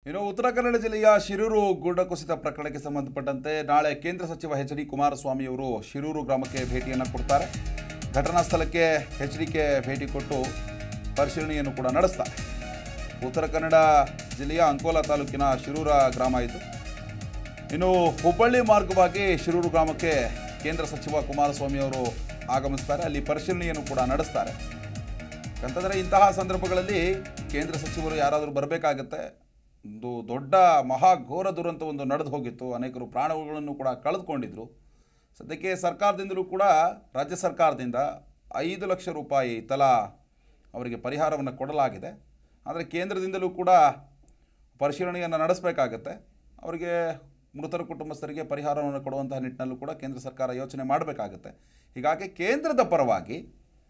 ಇನ್ನು ಉತ್ತರ ಕನ್ನಡ ಜಿಲ್ಲೆಯ ಶಿರೂರು ಗುಡ್ಡ ಕುಸಿತ ಪ್ರಕರಣಕ್ಕೆ ಸಂಬಂಧಪಟ್ಟಂತೆ ನಾಳೆ ಕೇಂದ್ರ ಸಚಿವ ಎಚ್ ಡಿ ಕುಮಾರಸ್ವಾಮಿ ಅವರು ಶಿರೂರು ಗ್ರಾಮಕ್ಕೆ ಭೇಟಿಯನ್ನು ಕೊಡ್ತಾರೆ. ಘಟನಾ ಸ್ಥಳಕ್ಕೆ ಎಚ್ಡಿಕೆ ಭೇಟಿ ಕೊಟ್ಟು ಪರಿಶೀಲನೆಯನ್ನು ಕೂಡ ನಡೆಸ್ತಾರೆ. ಉತ್ತರ ಕನ್ನಡ ಜಿಲ್ಲೆಯ ಅಂಕೋಲಾ ತಾಲೂಕಿನ ಶಿರೂರ ಗ್ರಾಮ ಇದು. ಇನ್ನು ಹುಬ್ಬಳ್ಳಿ ಮಾರ್ಗವಾಗಿ ಶಿರೂರು ಗ್ರಾಮಕ್ಕೆ ಕೇಂದ್ರ ಸಚಿವ ಕುಮಾರಸ್ವಾಮಿ ಅವರು ಆಗಮಿಸ್ತಾರೆ. ಅಲ್ಲಿ ಪರಿಶೀಲನೆಯನ್ನು ಕೂಡ ನಡೆಸ್ತಾರೆ. ಯಾಕಂತಂದರೆ ಇಂತಹ ಸಂದರ್ಭಗಳಲ್ಲಿ ಕೇಂದ್ರ ಸಚಿವರು ಯಾರಾದರೂ ಬರಬೇಕಾಗತ್ತೆ. ಒಂದು ದೊಡ್ಡ ಮಹಾಘೋರ ದುರಂತ ಒಂದು ನಡೆದು ಹೋಗಿತ್ತು. ಅನೇಕರು ಪ್ರಾಣಗಳನ್ನು ಕೂಡ ಕಳೆದುಕೊಂಡಿದ್ರು. ಸದ್ಯಕ್ಕೆ ಸರ್ಕಾರದಿಂದಲೂ ಕೂಡ ರಾಜ್ಯ ಸರ್ಕಾರದಿಂದ 5 ಲಕ್ಷ ರೂಪಾಯಿ ತಲಾ ಅವರಿಗೆ ಪರಿಹಾರವನ್ನು ಕೊಡಲಾಗಿದೆ. ಆದರೆ ಕೇಂದ್ರದಿಂದಲೂ ಕೂಡ ಪರಿಶೀಲನೆಯನ್ನು ನಡೆಸಬೇಕಾಗತ್ತೆ. ಅವರಿಗೆ ಮೃತರ ಕುಟುಂಬಸ್ಥರಿಗೆ ಪರಿಹಾರವನ್ನು ಕೊಡುವಂತಹ ನಿಟ್ಟಿನಲ್ಲೂ ಕೂಡ ಕೇಂದ್ರ ಸರ್ಕಾರ ಯೋಚನೆ ಮಾಡಬೇಕಾಗತ್ತೆ. ಹೀಗಾಗಿ ಕೇಂದ್ರದ ಪರವಾಗಿ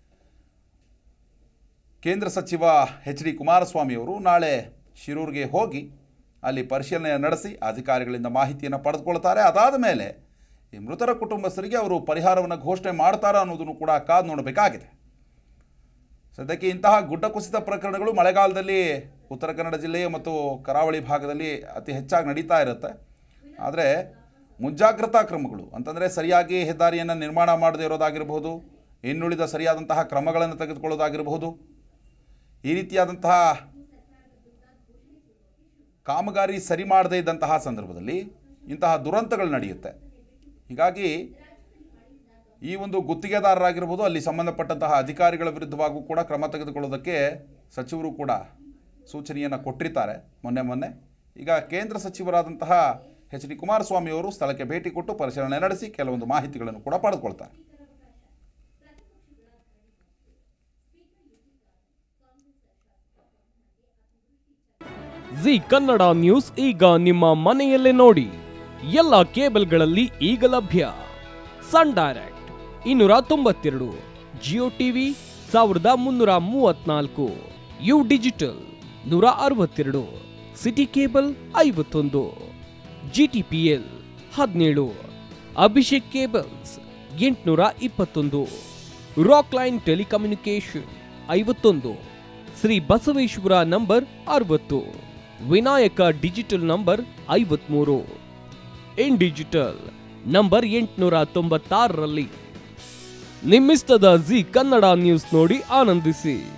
ಕೇಂದ್ರ ಸಚಿವ ಎಚ್ ಡಿ ಕುಮಾರಸ್ವಾಮಿ ಅವರು ನಾಳೆ ಶಿರೂರಿಗೆ ಹೋಗಿ ಅಲ್ಲಿ ಪರಿಶೀಲನೆ ನಡೆಸಿ ಅಧಿಕಾರಿಗಳಿಂದ ಮಾಹಿತಿಯನ್ನು ಪಡೆದುಕೊಳ್ತಾರೆ. ಅದಾದ ಮೇಲೆ ಈ ಮೃತರ ಕುಟುಂಬಸ್ಥರಿಗೆ ಅವರು ಪರಿಹಾರವನ್ನು ಘೋಷಣೆ ಮಾಡ್ತಾರಾ ಅನ್ನೋದನ್ನು ಕೂಡ ಕಾದು ನೋಡಬೇಕಾಗಿದೆ. ಸದ್ಯಕ್ಕೆ ಇಂತಹ ಗುಡ್ಡ ಕುಸಿತ ಪ್ರಕರಣಗಳು ಮಳೆಗಾಲದಲ್ಲಿ ಉತ್ತರ ಕನ್ನಡ ಜಿಲ್ಲೆ ಮತ್ತು ಕರಾವಳಿ ಭಾಗದಲ್ಲಿ ಅತಿ ಹೆಚ್ಚಾಗಿ ನಡೀತಾ ಇರುತ್ತೆ. ಆದರೆ ಮುಂಜಾಗ್ರತಾ ಕ್ರಮಗಳು ಅಂತಂದರೆ ಸರಿಯಾಗಿ ಹೆದ್ದಾರಿಯನ್ನು ನಿರ್ಮಾಣ ಮಾಡದೇ ಇರೋದಾಗಿರಬಹುದು, ಇನ್ನುಳಿದ ಸರಿಯಾದಂತಹ ಕ್ರಮಗಳನ್ನು ತೆಗೆದುಕೊಳ್ಳೋದಾಗಿರಬಹುದು, ಈ ರೀತಿಯಾದಂತಹ ಕಾಮಗಾರಿ ಸರಿ ಮಾಡದೇ ಇದ್ದಂತಹ ಸಂದರ್ಭದಲ್ಲಿ ಇಂತಹ ದುರಂತಗಳು ನಡೆಯುತ್ತೆ. ಹೀಗಾಗಿ ಈ ಒಂದು ಗುತ್ತಿಗೆದಾರರಾಗಿರ್ಬೋದು, ಅಲ್ಲಿ ಸಂಬಂಧಪಟ್ಟಂತಹ ಅಧಿಕಾರಿಗಳ ವಿರುದ್ಧವಾಗೂ ಕೂಡ ಕ್ರಮ ತೆಗೆದುಕೊಳ್ಳೋದಕ್ಕೆ ಸಚಿವರು ಕೂಡ ಸೂಚನೆಯನ್ನು ಕೊಟ್ಟಿರ್ತಾರೆ ಮೊನ್ನೆ. ಈಗ ಕೇಂದ್ರ ಸಚಿವರಾದಂತಹ ಎಚ್ ಡಿ ಕುಮಾರಸ್ವಾಮಿ ಅವರು ಸ್ಥಳಕ್ಕೆ ಭೇಟಿ ಕೊಟ್ಟು ಪರಿಶೀಲನೆ ನಡೆಸಿ ಕೆಲವೊಂದು ಮಾಹಿತಿಗಳನ್ನು ಕೂಡ ಪಡೆದುಕೊಳ್ತಾರೆ. ಜಿ ಕನ್ನಡ ನ್ಯೂಸ್ ಈಗ ನಿಮ್ಮ ಮನೆಯಲ್ಲೇ ನೋಡಿ. ಎಲ್ಲ ಕೇಬಲ್ಗಳಲ್ಲಿ ಈಗ ಲಭ್ಯ. Sun direct 292, Jio TV 1334, U digital 162, city cable 51, GTPL 17, Abhishek cables 821, rock line telecommunication 51, Shri Basaveshwara number 60, Vinayaka digital number 53, in digital number 896ರಲ್ಲಿ ನಿಮ್ಮಿಸ್ತದ ಜಿ ಕನ್ನಡ ನ್ಯೂಸ್ ನೋಡಿ ಆನಂದಿಸಿ.